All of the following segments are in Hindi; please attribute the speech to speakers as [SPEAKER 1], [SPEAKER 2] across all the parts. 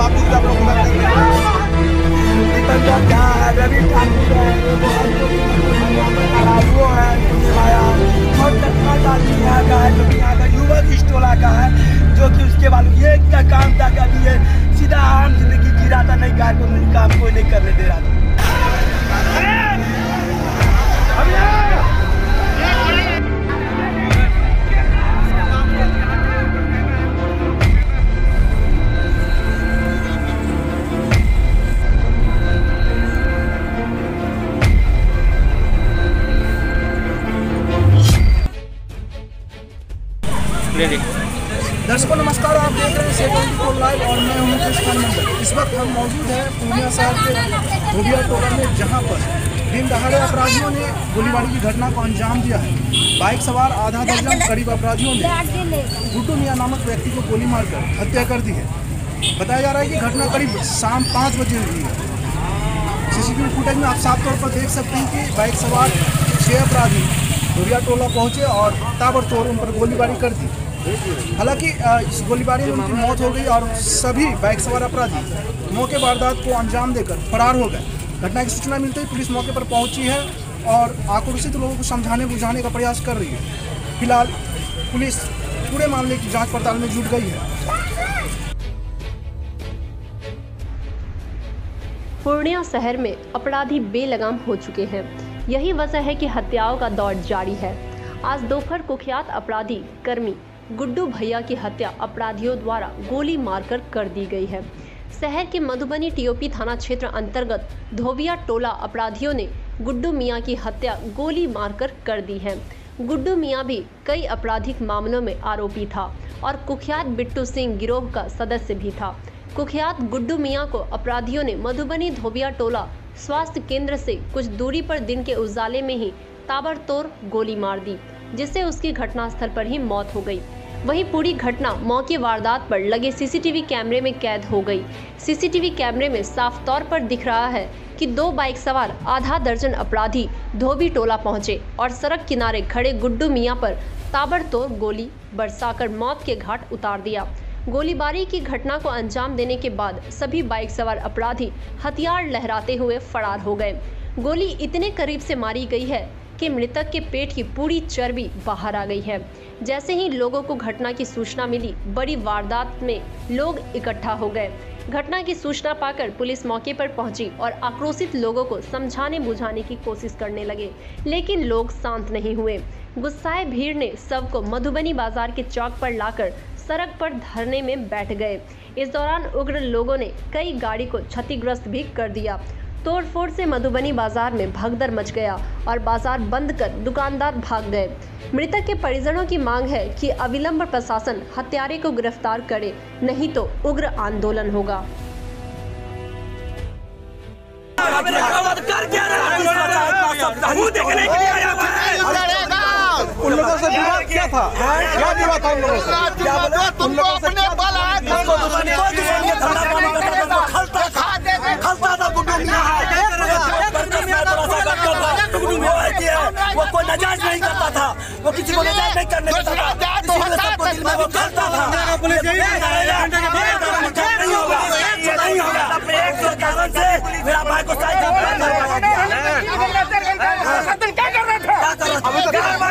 [SPEAKER 1] बावजूद भी आप लोग मदद नहीं कर रहे। जहाँ है रवि ठाकुर है, वो है और आदमी यहाँ का है जो कि यहाँ का युवक इस टोला का है, जो कि उसके बाद ये क्या काम था कि अभी ये सीधा आम जिंदगी जी रहा था, नहीं कार को काम कोई नहीं करने दे रहा था।
[SPEAKER 2] दर्शकों नमस्कार, आप देख रहे हैं सेवन लाइव और मैं हूं कृष्ण मंडल। इस वक्त हम मौजूद हैं पूर्णिया शहर के धोबिया टोला में, जहां पर दिन दहाड़े अपराधियों ने गोलीबारी की घटना को अंजाम दिया है। बाइक सवार आधा दर्जन करीब अपराधियों ने गुड्डू मियां नामक व्यक्ति को गोली मारकर हत्या कर दी है। बताया जा रहा है कि घटना करीब शाम 5 बजे हुई है। सीसीटीवी फुटेज में आप साफ तौर पर देख सकते हैं कि बाइक सवार 6 अपराधी धोबिया टोला पहुंचे और ताबड़तोड़ उन पर गोलीबारी कर दी। हालांकि इस गोलीबारी में उनकी मौत हो गई और सभी बाइक सवार अपराधी मौके वारदात को अंजाम देकर फरार हो गए। घटना की सूचना मिलते ही पुलिस मौके पर पहुंची है और आक्रोशित लोगों को समझाने बुझाने का प्रयास कर रही है। फिलहाल पुलिस पूरे मामले की जांच पड़ताल में जुट गई है।
[SPEAKER 3] पूर्णिया शहर में अपराधी बेलगाम हो चुके हैं। यही वजह है कि हत्याओं का दौर जारी है। आज दोपहर कुख्यात अपराधी कर्मी गुड्डू भैया की हत्या अपराधियों द्वारा गोली मारकर कर दी गई है। शहर के मधुबनी टीओपी थाना क्षेत्र अंतर्गत धोबिया टोला अपराधियों ने गुड्डू मियां की हत्या गोली मारकर कर दी है। गुड्डू मियां भी कई आपराधिक मामलों में आरोपी था और कुख्यात बिट्टू सिंह गिरोह का सदस्य भी था। कुख्यात गुड्डू मियां को अपराधियों ने मधुबनी धोबिया टोला स्वास्थ्य केंद्र से कुछ दूरी पर दिन के उजाले में ही ताबड़तोड़ गोली मार दी, जिससे उसकी घटनास्थल पर ही मौत हो गई। वहीं पूरी घटना मौके वारदात पर लगे सीसीटीवी कैमरे में कैद हो गई। सीसीटीवी कैमरे में साफ तौर पर दिख रहा है कि 2 बाइक सवार आधा दर्जन अपराधी धोबी टोला पहुंचे और सड़क किनारे खड़े गुड्डू मियां पर ताबड़तोड़ गोली बरसाकर मौत के घाट उतार दिया। गोलीबारी की घटना को अंजाम देने के बाद सभी बाइक सवार अपराधी हथियार लहराते हुए फरार हो गए। गोली इतने करीब से मारी गई है कि मृतक के पेट की पूरी चर्बी बाहर आ गई है। जैसे ही लोगों को घटना की सूचना मिली, बड़ी वारदात में लोग इकट्ठा हो गए। घटना की सूचना पाकर पुलिस मौके पर पहुंची और आक्रोशित लोगों को समझाने बुझाने की कोशिश करने लगे, लेकिन लोग शांत नहीं हुए। गुस्साए भीड़ ने शव को मधुबनी बाजार के चौक पर लाकर सड़क पर धरने में बैठ गए। इस दौरान उग्र लोगों ने कई गाड़ी को क्षतिग्रस्त भी कर दिया। तोड़फोड़ से मधुबनी बाजार में भगदड़ मच गया और बाजार बंद कर दुकानदार भाग गए। मृतक के परिजनों की मांग है कि अविलंब प्रशासन हत्यारे को गिरफ्तार करे, नहीं तो उग्र आंदोलन होगा।
[SPEAKER 1] उन लोगों से विवाद क्या था? क्या विवाद था उन लोगों से? क्या बोला? उन लोगों से क्या वो कोई नजायज नहीं करता था, वो किसी को नजायज नहीं करने देता था, सबको दिल में वो करता था। नहीं होगा, ये नहीं होगा। एक कारण से मेरा भाई को साइकिल लगा दिया। क्या कर रहा था?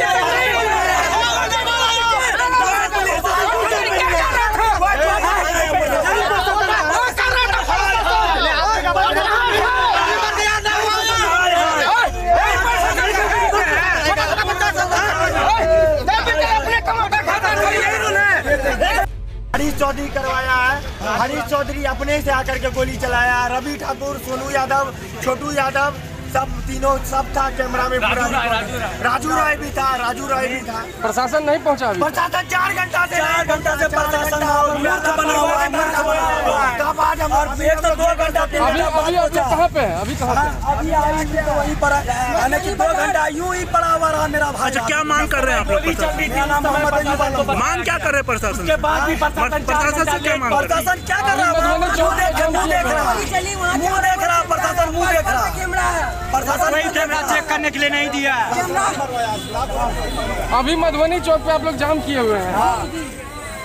[SPEAKER 1] हरीश चौधरी करवाया है। हरीश चौधरी अपने से आकर के गोली चलाया। रवि ठाकुर, सोनू यादव, छोटू यादव, सब तीनों सब था कैमरा में पूरा। राजू राय भी था।
[SPEAKER 2] प्रशासन नहीं पहुंचा।
[SPEAKER 1] प्रशासन 4 घंटा से प्रशासन मूर्ख बना हुआ है। तब आज हम 2 घंटा
[SPEAKER 2] कहाँ पे है? अभी कहाँ पे?
[SPEAKER 1] अभी आई तो वहीं पर यानी कि 2 घंटा यूं ही पड़ा हुआ रहा मेरा भाई।
[SPEAKER 4] अच्छा, क्या मांग कर रहे हैं आप लोग? मांग क्या कर रहे हैं प्रशासन?
[SPEAKER 1] के बाद भी
[SPEAKER 4] प्रशासन से क्या मांग?
[SPEAKER 1] प्रशासन क्या कर रहा है? मुँह देख रहा प्रशासन, मुँह देख रहा। प्रशासन
[SPEAKER 4] कैमरा चेक करने के लिए नहीं दिया।
[SPEAKER 2] अभी मधुबनी चौक पे आप लोग जाम किए हुए हैं।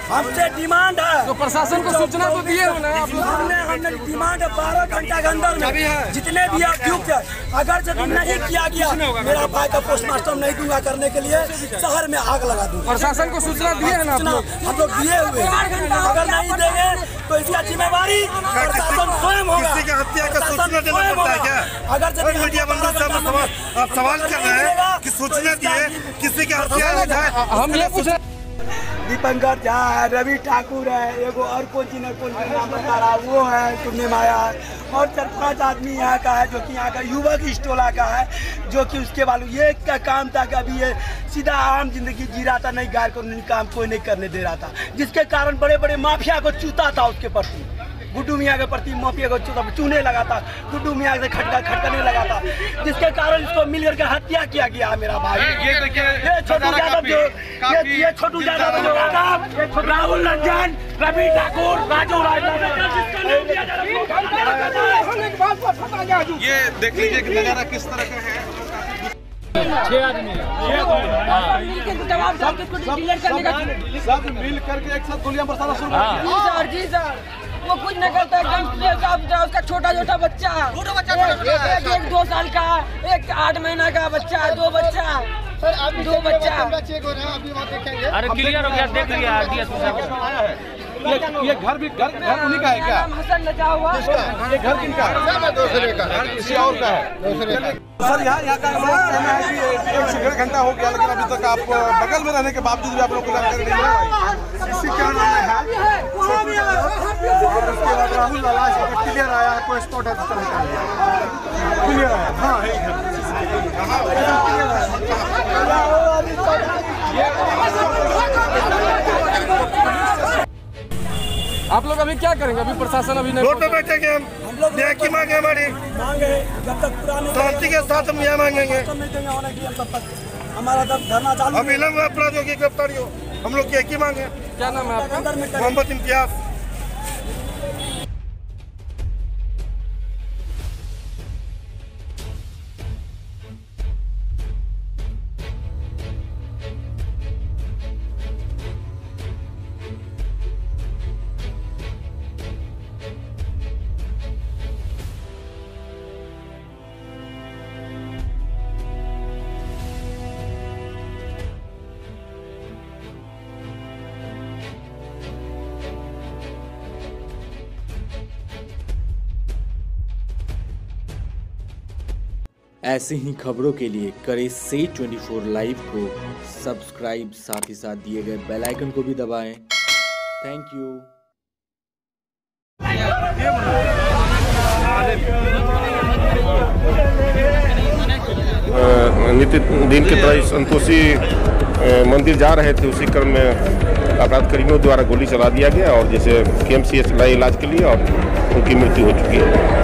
[SPEAKER 1] हमसे डिमांड है।
[SPEAKER 4] तो प्रशासन को सूचना तो दिए हो ना आप लोग?
[SPEAKER 1] हमने डिमांड 12 घंटा के अंदर में जितने भी अभियुक्त है, अगर जब नहीं किया गया मेरा भाई का पोस्टमार्टम नहीं दूंगा करने के लिए शहर में आग लगा दूंगा।
[SPEAKER 4] प्रशासन को सूचना दिए है ना आप लोग?
[SPEAKER 1] हम लोग दिए हुए, अगर नहीं देंगे तो इसका जिम्मेवारी प्रशासन स्वयं होगा।
[SPEAKER 5] किसी की हत्या का सूचना देना पड़ता है क्या?
[SPEAKER 1] अगर
[SPEAKER 5] मीडिया बंधु से आप सवाल कर रहे हैं कि सूचना दिए किसी की हत्या हो जाए।
[SPEAKER 4] हम ये पूछ रहे
[SPEAKER 1] दीपंकर झा है, रवि ठाकुर है, एगो और कौन नाम बता रहा वो है, सुनने में आया है, और 4-5 आदमी यहाँ का है जो कि यहाँ का युवक इस टोला का है, जो कि उसके बालू ये का काम था कि अभी ये सीधा आम जिंदगी जी रहा था, नहीं गैर कानूनी काम कोई नहीं करने दे रहा था, जिसके कारण बड़े बड़े माफिया को चूता था उसके प्रति, गुड्डू मियाँ के प्रति माफिया को चूने लगा था, गुड्डू मियाँ से खटकने लगा था, जिसके कारण इसको मिलकर के हत्या किया गया मेरा भाई। ये छोटू यादव जो ये छोटू यादव जो राहुल रंजन, रवि ठाकुर, राजू
[SPEAKER 5] ये देख लीजिए कि नजारा किस तरह का है।
[SPEAKER 4] 6 आदमी
[SPEAKER 2] सब मिल करके एक साथ गोलियां बरसाना शुरू कर
[SPEAKER 6] जी सर वो कुछ नहीं करता, एकदम उसका छोटा बच्चा, एक 2 साल का, एक 8 महीना का बच्चा, 2 बच्चा, सर अभी 2 बच्चा चेक हो रहे हैं, अभी वहाँ देखेंगे। अरे क्लियर हो गया, देख लिया आरडीएस
[SPEAKER 2] ये घर भी घर उन्हीं का है क्या?
[SPEAKER 6] हसन लगा हुआ
[SPEAKER 2] ये घर किनका है? दूसरे का, किसी और का है, दूसरे का। सर यहाँ का कहना है कि 1 घंटा हो गया, लेकिन अभी तक आप बगल में रहने के बावजूद भी आप लोग को जानकारी नहीं है। इसी कारण है और उसके बाद राहुल लाला क्लियर आया, कोई स्पॉट है क्लियर आया। हाँ
[SPEAKER 4] आप लोग अभी क्या करेंगे? अभी प्रशासन अभी नहीं
[SPEAKER 5] रोड पे बैठेंगे हम न्याय की मांग है हमारी,
[SPEAKER 1] मांगे जब तक पुराने
[SPEAKER 5] शांति के साथ हम न्याय मांगेंगे।
[SPEAKER 1] नहीं देंगे होने के लिए तब तक हमारा तब धरना चालू।
[SPEAKER 5] अविलंब अपराधियों की गिरफ्तारी हो, हम लोग की एक ही मांग है।
[SPEAKER 4] क्या नाम है आपका?
[SPEAKER 5] मोहम्मद इम्तियाज।
[SPEAKER 7] ऐसे ही खबरों के लिए करें से 24 लाइव को सब्सक्राइब, साथ ही साथ दिए गए बेल आइकन को भी दबाएं। Thank you.
[SPEAKER 8] नित्य दिन की तरह संतोषी मंदिर जा रहे थे, उसी क्रम में अपराधकर्मियों द्वारा गोली चला दिया गया और जैसे KMCH लाए इलाज के लिए और उनकी मृत्यु हो चुकी है।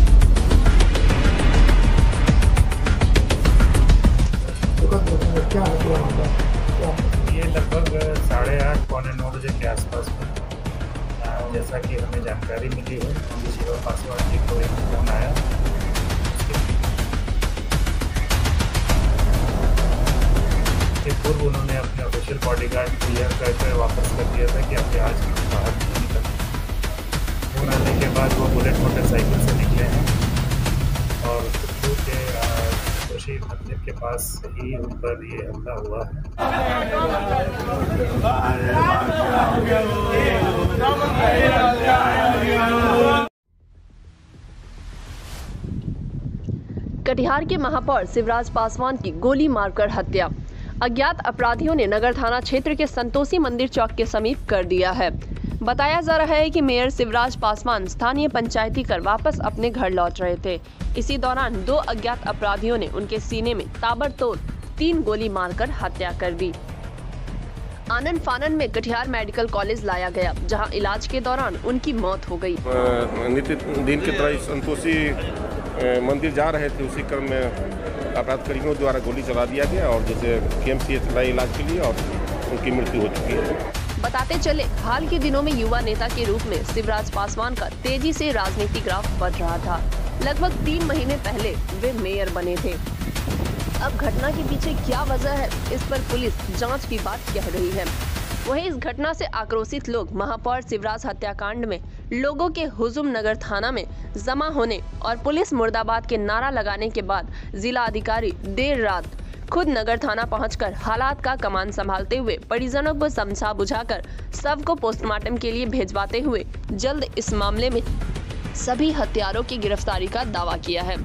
[SPEAKER 9] ये लगभग 8:30 पौने 9 बजे के आसपास में, जैसा कि हमें जानकारी मिली है, शिवा पासवान जी को एक फोन आया। इसके पूर्व उन्होंने अपने ऑफिशियल बॉडीगार्ड क्लियर करके वापस कर दिया था कि अपने आज बाहर नहीं निकल। फोन आने के बाद वो बुलेट मोटरसाइकिल से निकले हैं और कुल्लू के खुशी मंदिर के पास ही उन पर ये हमला हुआ है।
[SPEAKER 3] कटिहार के महापौर शिवराज पासवान की गोली मारकर हत्या। अज्ञात अपराधियों ने नगर थाना क्षेत्र के संतोषी मंदिर चौक के समीप कर दिया है। बताया जा रहा है कि मेयर शिवराज पासवान स्थानीय पंचायती कर वापस अपने घर लौट रहे थे। इसी दौरान 2 अज्ञात अपराधियों ने उनके सीने में ताबड़तोड़ 3 गोली मारकर हत्या कर दी। आनन फानन में कटिहार मेडिकल कॉलेज लाया गया, जहां इलाज के दौरान उनकी मौत हो गई।
[SPEAKER 8] नित्य दिन की तरह संतोषी मंदिर जा रहे थे, उसी क्रम में अपराधकर्मियों द्वारा गोली चला दिया गया और जैसे KMCH लाए इलाज के लिए और उनकी मृत्यु हो चुकी है।
[SPEAKER 3] बताते चले, हाल के दिनों में युवा नेता के रूप में शिवराज पासवान का तेजी से राजनीतिक ग्राफ बढ़ रहा था। लगभग 3 महीने पहले वे मेयर बने थे। अब घटना के पीछे क्या वजह है, इस पर पुलिस जांच की बात कह रही है। वहीं इस घटना से आक्रोशित लोग महापौर शिवराज हत्याकांड में लोगों के हुजुम नगर थाना में जमा होने और पुलिस मुर्दाबाद के नारा लगाने के बाद जिला अधिकारी देर रात खुद नगर थाना पहुंचकर हालात का कमान संभालते हुए परिजनों को समझा बुझाकर शव को पोस्टमार्टम के लिए भेजवाते हुए जल्द इस मामले में सभी हत्यारों की गिरफ्तारी का दावा किया है।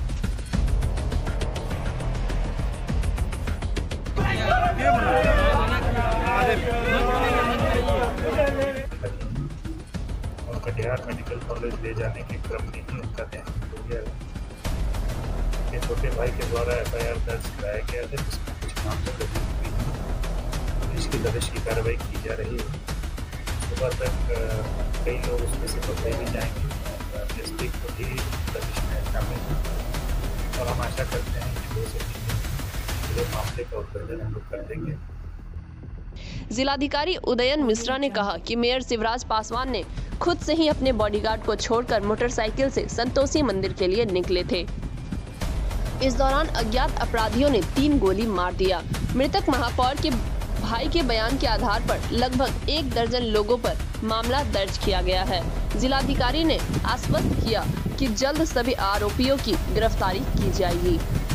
[SPEAKER 9] और कटिहार मेडिकल कॉलेज ले जाने के क्रम में ही उनका देहांत हो गया है। के छोटे भाई के द्वारा एफआईआर दर्ज कराया गया है, जिसमें कुछ नामजद हुई है। पुलिस की दबिश की कार्रवाई की जा रही है। सुबह तक कई लोग उसमें से पकड़े भी जाएंगे। एसपी को भी दबिश में शामिल है और हम आशा करते हैं कि 2 से 3 दिन पूरे मामले का उद्भेदन हम लोग कर देंगे।
[SPEAKER 3] जिलाधिकारी उदयन मिश्रा ने कहा कि मेयर शिवराज पासवान ने खुद से ही अपने बॉडीगार्ड को छोड़कर मोटरसाइकिल से संतोषी मंदिर के लिए निकले थे। इस दौरान अज्ञात अपराधियों ने 3 गोली मार दिया। मृतक महापौर के भाई के बयान के आधार पर लगभग 1 दर्जन लोगों पर मामला दर्ज किया गया है। जिलाधिकारी ने आश्वस्त किया कि जल्द सभी आरोपियों की गिरफ्तारी की जाएगी।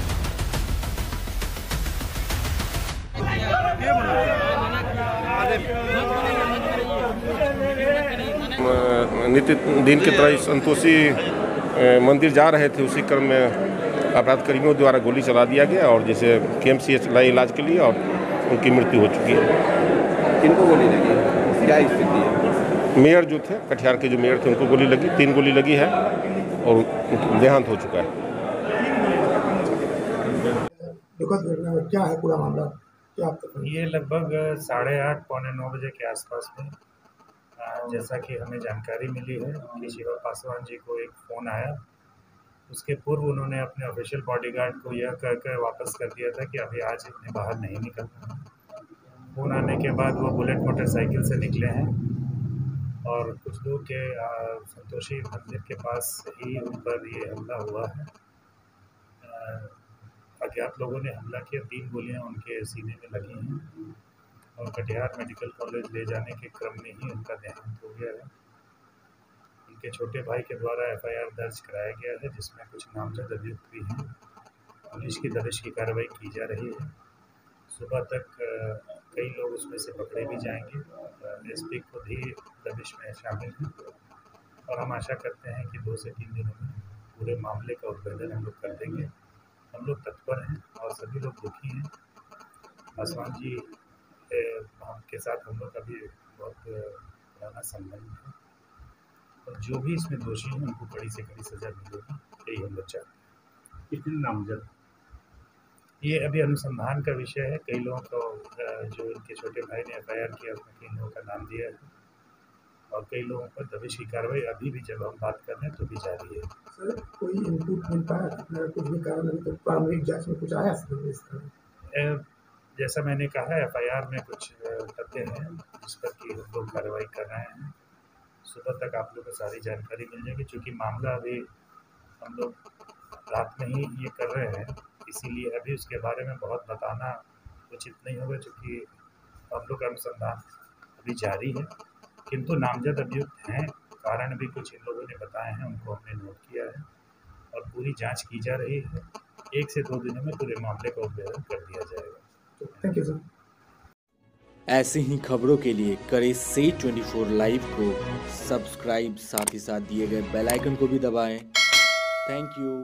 [SPEAKER 8] नित्य दिन की तरह संतोषी मंदिर जा रहे थे, उसी क्रम में अपराध कर्मियों द्वारा गोली चला दिया गया और जैसे KMCH लाए इलाज के लिए और उनकी मृत्यु हो चुकी है।
[SPEAKER 10] किनको गोली लगी, क्या स्थिति है?
[SPEAKER 8] मेयर जो थे, कटिहार के जो मेयर थे, उनको गोली लगी, 3 गोली लगी है और देहांत हो चुका है।
[SPEAKER 2] क्या है पूरा मामला? क्या
[SPEAKER 9] ये लगभग 8:30 पौने 9 बजे के आसपास में जैसा कि हमें जानकारी मिली है कि शिवराज पासवान जी को एक फ़ोन आया। उसके पूर्व उन्होंने अपने ऑफिशियल बॉडीगार्ड को यह कहकर वापस कर दिया था कि अभी आज इन्हें बाहर नहीं निकलना है। फ़ोन आने के बाद वो बुलेट मोटरसाइकिल से निकले हैं और कुछ लोग के संतोषी मंदिर के पास ही उन पर ये हमला हुआ है। अज्ञात लोगों ने हमला किया, 3 गोलियां उनके सीने में लगी हैं और कटिहार मेडिकल कॉलेज ले जाने के क्रम में ही उनका देहांत हो गया है। उनके छोटे भाई के द्वारा एफआईआर दर्ज कराया गया है, जिसमें कुछ नामजद अभियुक्त भी हैं। पुलिस की दबिश की कार्रवाई की जा रही है। सुबह तक कई लोग उसमें से पकड़े भी जाएंगे। एसपी खुद ही दबिश में शामिल हैं और हम आशा करते हैं कि 2 से 3 दिनों में पूरे मामले का उद्भेदन हम लोग कर देंगे। हम लोग तत्पर हैं और सभी लोग दुखी हैं। पासवान जी के साथ हम लोग का भी बहुत पुराना संबंध है और जो भी इसमें दोषी हैं उनको कड़ी से कड़ी सजा मिलेगी, यही हम लोग चाहते हैं।
[SPEAKER 10] कितने नामजद?
[SPEAKER 9] ये अभी अनुसंधान का विषय है। कई लोगों को जो इनके छोटे भाई ने एफआईआर किया उसमें कई लोगों का नाम दिया है और कई लोगों पर दबिश की कार्रवाई अभी भी जब हम बात कर रहे हैं तो भी जारी है।
[SPEAKER 2] सर, कोई इनपुट मिलता है? कुछ भी कारण अभी तक प्रारंभिक जांच में कुछ आया?
[SPEAKER 9] जैसा मैंने कहा, एफआईआर में कुछ तथ्य हैं जिस पर कि हम लोग कार्रवाई कर रहे हैं। सुबह तक आप लोग को सारी जानकारी मिल जाएगी। चूँकि मामला अभी हम लोग रात में ही ये कर रहे हैं, इसीलिए अभी उसके बारे में बहुत बताना उचित नहीं होगा, चूँकि हम लोग का अनुसंधान अभी जारी है। किंतु नामजद अभियुक्त हैं, कारण भी कुछ इन लोगों ने बताए हैं, उनको हमने नोट किया है और पूरी जांच की जा रही है। 1 से 2 दिनों में पूरे मामले का उद्भेदन कर दिया जाएगा।
[SPEAKER 2] Thank you sir.
[SPEAKER 7] ऐसी ही खबरों के लिए करें से 24 लाइव को सब्सक्राइब, साथ ही साथ दिए गए बेल आइकन को भी दबाएं। Thank you.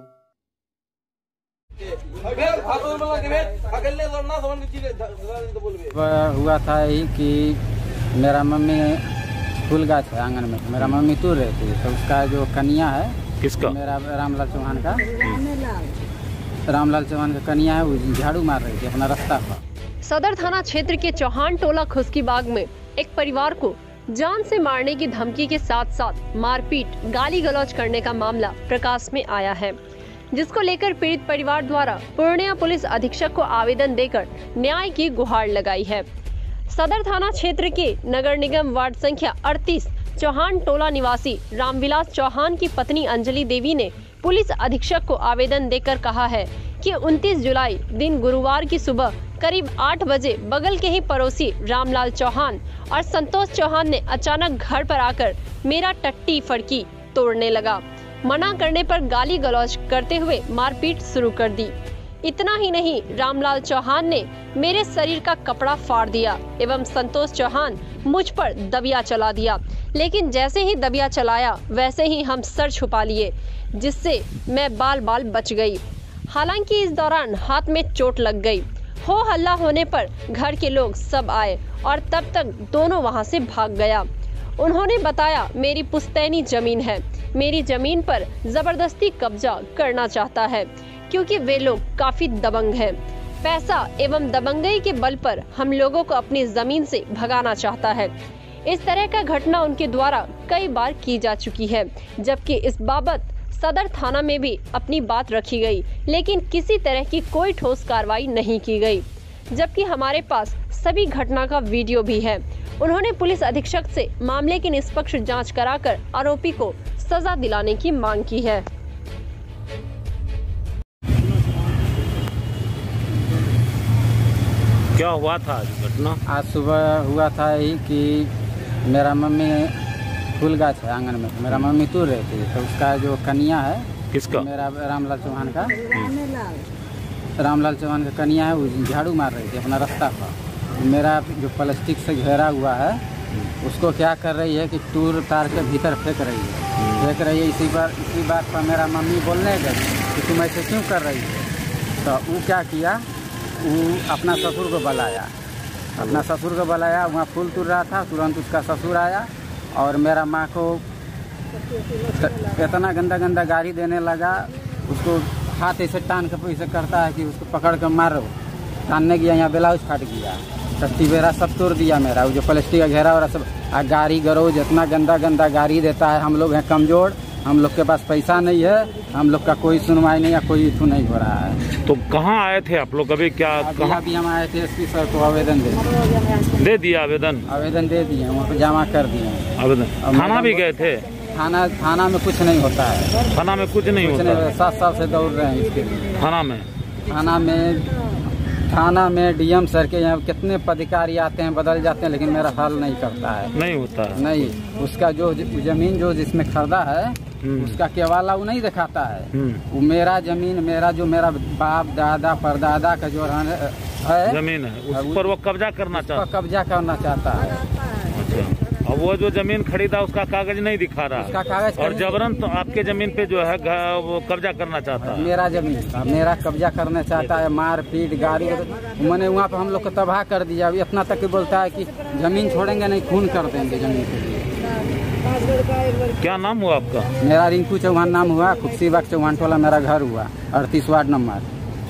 [SPEAKER 11] हुआ था यही कि मेरा मम्मी फूल गाछ है आंगन में, मेरा मम्मी तोड़ रही थी, तो उसका जो कन्या है,
[SPEAKER 8] किसका?
[SPEAKER 11] मेरा रामलाल चौहान का, रामलाल चौहान का कन्या है, वो झाड़ू मार रही थी अपना रास्ता पर।
[SPEAKER 3] सदर थाना क्षेत्र के चौहान टोला खुस्की बाग में एक परिवार को जान से मारने की धमकी के साथ साथ मारपीट, गाली गलौज करने का मामला प्रकाश में आया है, जिसको लेकर पीड़ित परिवार द्वारा पूर्णिया पुलिस अधीक्षक को आवेदन देकर न्याय की गुहार लगाई है। सदर थाना क्षेत्र के नगर निगम वार्ड संख्या 38 चौहान टोला निवासी रामविलास चौहान की पत्नी अंजलि देवी ने पुलिस अधीक्षक को आवेदन देकर कहा है कि 29 जुलाई दिन गुरुवार की सुबह करीब 8 बजे बगल के ही पड़ोसी रामलाल चौहान और संतोष चौहान ने अचानक घर पर आकर मेरा टट्टी फड़की तोड़ने लगा। मना करने पर गाली गलौज करते हुए मारपीट शुरू कर दी। इतना ही नहीं, रामलाल चौहान ने मेरे शरीर का कपड़ा फाड़ दिया एवं संतोष चौहान मुझ पर दबिया चला दिया। लेकिन जैसे ही दबिया चलाया वैसे ही हम सर छुपा लिए, जिससे मैं बाल बाल बच गई। हालांकि इस दौरान हाथ में चोट लग गई। हो हल्ला होने पर घर के लोग सब आए और तब तक दोनों वहां से भाग गया। उन्होंने बताया मेरी पुश्तैनी जमीन है, मेरी जमीन पर जबरदस्ती कब्जा करना चाहता है क्योंकि वे लोग काफी दबंग हैं। पैसा एवं दबंगई के बल पर हम लोगों को अपनी जमीन से भगाना चाहता है। इस तरह का घटना उनके द्वारा कई बार की जा चुकी है, जबकि इस बाबत सदर थाना में भी अपनी बात रखी गई, लेकिन किसी तरह की कोई ठोस कार्रवाई नहीं की गई। जबकि हमारे पास सभी घटना का वीडियो भी है। उन्होंने पुलिस अधीक्षक से मामले की निष्पक्ष जांच कराकर आरोपी को सजा दिलाने की मांग की है।
[SPEAKER 12] क्या हुआ था आज घटना? आज
[SPEAKER 11] सुबह हुआ था यही कि मेरा मम्मी फूल गाछ है आंगन में, मेरा मम्मी तूर रही थी, तो उसका जो कन्या है,
[SPEAKER 12] किसका?
[SPEAKER 11] मेरा रामलाल चौहान का, रामलाल चौहान का कन्या है, वो झाड़ू मार रही थी अपना रास्ता पर। मेरा जो प्लास्टिक से घेरा हुआ है उसको क्या कर रही है कि टूर तार के भीतर फेंक रही है, इसी बात पर मेरा मम्मी बोलने गई कि तुम ऐसे क्यों कर रही है। तो वो क्या किया, वो अपना ससुर को बुलाया, वहाँ फूल तोड़ रहा था, तुरंत उसका ससुर आया और मेरा माँ को इतना गंदा गाली देने लगा। उसको हाथ ऐसे टान के ऐसे करता है कि उसको पकड़ कर मारो, टानने गया, यहाँ ब्लाउज फाट गया, टट्टी बेरा सब तोड़ दिया मेरा, वो जो प्लास्टिक का घेरा और सब। गाड़ी गरोज इतना गंदा गाड़ी देता है। हम लोग हैं कमजोर, हम लोग के पास पैसा नहीं है, हम लोग का कोई सुनवाई नहीं है, कोई इशू नहीं हो रहा है।
[SPEAKER 12] तो कहाँ आए थे आप लोग अभी? क्या कहाँ?
[SPEAKER 11] अभी हम आए थे एसपी सर को आवेदन
[SPEAKER 12] दे दिया? आवेदन
[SPEAKER 11] दे दिए, वहाँ पे जमा कर दिए
[SPEAKER 12] आवेदन। थाना भी गए थे?
[SPEAKER 11] थाना में कुछ नहीं होता है।
[SPEAKER 12] थाना में कुछ नहीं होता है?
[SPEAKER 11] 7 साल से दौड़ रहे हैं इसके लिए। थाना में डीएम सर के यहाँ कितने पदाधिकारी आते हैं, बदल जाते हैं, लेकिन मेरा हल नहीं करता है।
[SPEAKER 12] नहीं होता है?
[SPEAKER 11] नहीं, उसका जो जमीन जो जिसमें खरीदा है उसका केवाला वो नहीं दिखाता है। वो मेरा जमीन, मेरा बाप दादा परदादा का जो है
[SPEAKER 12] जमीन है, उस पर वो कब्जा करना
[SPEAKER 11] चाहता है।
[SPEAKER 12] और वो जो जमीन खरीदा उसका कागज नहीं दिखा रहा,
[SPEAKER 11] उसका कागज,
[SPEAKER 12] और जबरन तो आपके जमीन पे जो है वो कब्जा करना चाहता है।
[SPEAKER 11] मेरा जमीन मेरा कब्जा करना चाहता है, मार पीट गाड़ी, मैंने वहाँ पे हम लोग को तबाह कर दिया। अभी इतना तक बोलता है कि जमीन छोड़ेंगे नहीं, खून कर देंगे जमीन के लिए।
[SPEAKER 12] क्या नाम हुआ आपका?
[SPEAKER 11] मेरा रिंकू चौहान नाम हुआ, खुशी बाग चौहान टोला मेरा घर हुआ, 38 वार्ड नंबर।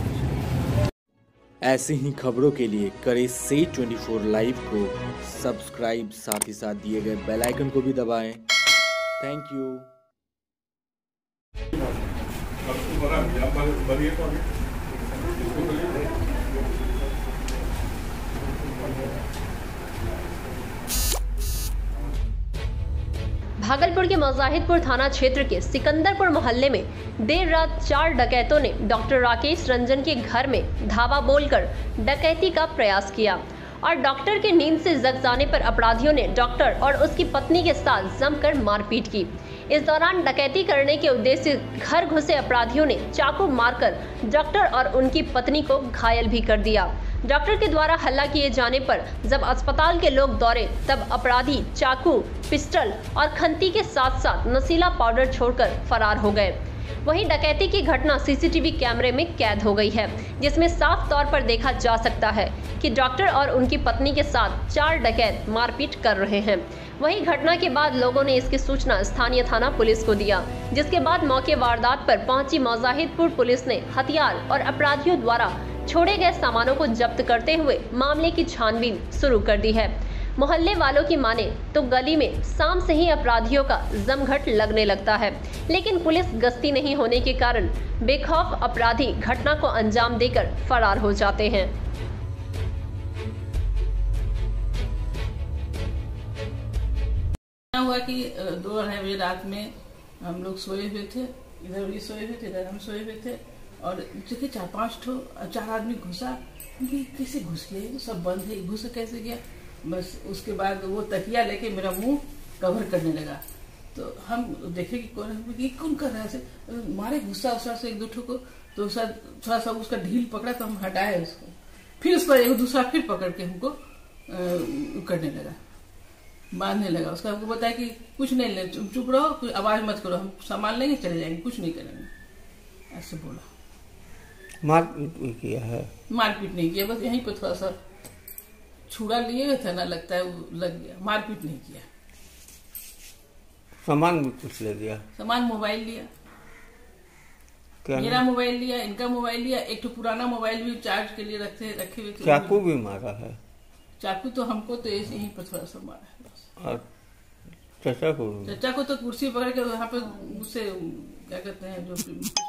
[SPEAKER 7] ऐसी ही खबरों के लिए करें से 24 लाइव को सब्सक्राइब, साथ ही साथ दिए गए बेल आइकन को भी दबाएं। Thank you.
[SPEAKER 3] भागलपुर के मुजाहिदपुर थाना क्षेत्र के सिकंदरपुर मोहल्ले में देर रात 4 डकैतों ने डॉक्टर राकेश रंजन के घर में धावा बोलकर डकैती का प्रयास किया और डॉक्टर के नींद से जग जाने पर अपराधियों ने डॉक्टर और उसकी पत्नी के साथ जमकर मारपीट की। इस दौरान डकैती करने के उद्देश्य से घर घुसे अपराधियों ने चाकू मारकर डॉक्टर और उनकी पत्नी को घायल भी कर दिया। डॉक्टर के द्वारा हल्ला किए जाने पर जब अस्पताल के लोग दौड़े तब अपराधी चाकू, पिस्टल और खंती के साथ साथ नशीला पाउडर छोड़कर फरार हो गए। वहीं डकैती की घटना सीसीटीवी कैमरे में कैद हो गई है, जिसमें साफ तौर पर देखा जा सकता है कि डॉक्टर और उनकी पत्नी के साथ 4 डकैत मारपीट कर रहे हैं। वहीं घटना के बाद लोगों ने इसकी सूचना स्थानीय थाना पुलिस को दिया, जिसके बाद मौके वारदात पर पहुंची मुजाहिदपुर पुलिस ने हथियार और अपराधियों द्वारा छोड़े गए सामानों को जब्त करते हुए मामले की छानबीन शुरू कर दी है। मोहल्ले वालों की माने तो गली में शाम से ही अपराधियों का जमघट लगने लगता है, लेकिन पुलिस गश्ती नहीं होने के कारण बेखौफ अपराधी घटना को अंजाम देकर फरार हो जाते हैं।
[SPEAKER 13] हुआ कि 2-2:30 बजे रात में हम लोग सोए हुए थे, इधर भी सोए हुए थे, इधर हम सोए हुए थे और देखिए 4 आदमी घुसा, कैसे घुस गए, सब बंद है, घुस कैसे गया। बस उसके बाद वो तकिया लेके मेरा मुंह कवर करने लगा। तो हम देखे कि कौन कर रहा है, मारे गुस्सा उस्सा से 1-2 ठो को, तो थोड़ा सा उसका ढील पकड़ा तो हम हटाए उसको, फिर उसका एक दूसरा फिर पकड़ के हमको करने लगा, बांधने लगा। उसका हमको बताया कि कुछ नहीं ले, तुम चुप रहो, कोई आवाज मत करो, हम सामान लेंगे चले जाएंगे, कुछ नहीं करेंगे, ऐसे बोला।
[SPEAKER 14] मारपीट किया है?
[SPEAKER 13] मारपीट नहीं किया, बस यहीं पे थोड़ा सा छुरा लिए थे ना, लगता है वो लग गया, मारपीट नहीं किया।
[SPEAKER 14] सामान भी कुछ ले लिया?
[SPEAKER 13] सामान मोबाइल लिया, मेरा मोबाइल लिया, इनका मोबाइल लिया, एक तो पुराना मोबाइल भी चार्ज के लिए रखे हुए थे।
[SPEAKER 14] चाकू भी मारा है?
[SPEAKER 13] चाकू तो हमको तो यहीं पर थोड़ा सा मारा है बस।
[SPEAKER 14] और चाचा को
[SPEAKER 13] तो कुर्सी पकड़ के यहाँ पे उससे क्या कहते हैं जो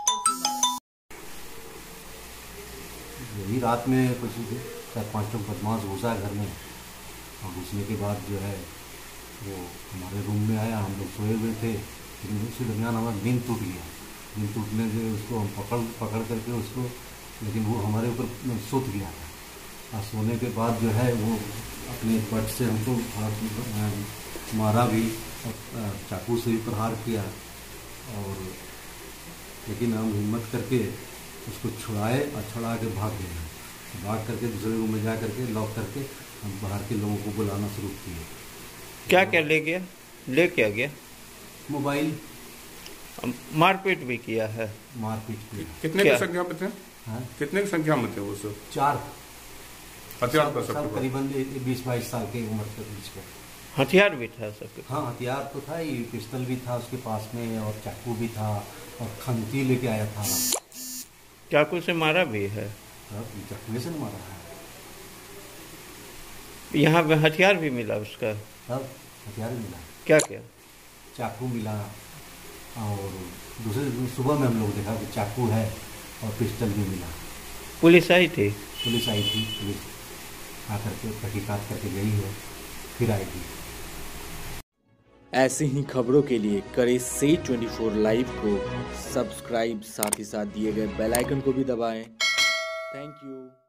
[SPEAKER 15] यही रात में कुछ 4-5 लोग बदमाश घुसा घर में, और घुसने के बाद जो है वो हमारे रूम में आया, हम लोग सोए हुए थे, लेकिन उसी दरमियान हमारा नींद टूट गया। नींद टूटने से उसको हम पकड़ करके उसको, लेकिन वो हमारे ऊपर सूत गया था, और सोने के बाद जो है वो अपने बट से हमको मारा भी, और चाकू से भी प्रहार किया, और लेकिन हम हिम्मत करके उसको छुड़ाए और छुड़ा के भाग गए। भाग करके दूसरे रूम में जा करके लॉक करके हम बाहर के लोगों को बुलाना शुरू किए।
[SPEAKER 14] क्या क्या ले गया? ले क्या गया?
[SPEAKER 15] मोबाइल।
[SPEAKER 14] मारपीट भी किया है?
[SPEAKER 15] मारपीट किया।
[SPEAKER 8] कितने की संख्या में थे? कितने की संख्या में थे वो सब?
[SPEAKER 15] 4।
[SPEAKER 8] हथियार का सब
[SPEAKER 15] करीबन 20-22 साल के उम्र के बीच का।
[SPEAKER 14] हथियार भी था सबके?
[SPEAKER 15] हाँ, हथियार तो था ही, पिस्टल भी था उसके पास में, और चाकू भी था, और खंती लेके आया था।
[SPEAKER 14] चाकू से मारा भी है?
[SPEAKER 15] चाकू से मारा है।
[SPEAKER 14] यहाँ पे हथियार भी मिला उसका?
[SPEAKER 15] सब हथियार मिला।
[SPEAKER 14] क्या क्या?
[SPEAKER 15] चाकू मिला, और दूसरे दिन सुबह में हम लोग देखा कि चाकू है, और पिस्टल भी मिला।
[SPEAKER 14] पुलिस आई थी?
[SPEAKER 15] पुलिस आई थी, पुलिस आकर के तहकीकात करके गई है, फिर आई थी।
[SPEAKER 7] ऐसी ही खबरों के लिए करें से 24 लाइव को सब्सक्राइब, साथ ही साथ दिए गए बेल आइकन को भी दबाएं। Thank you.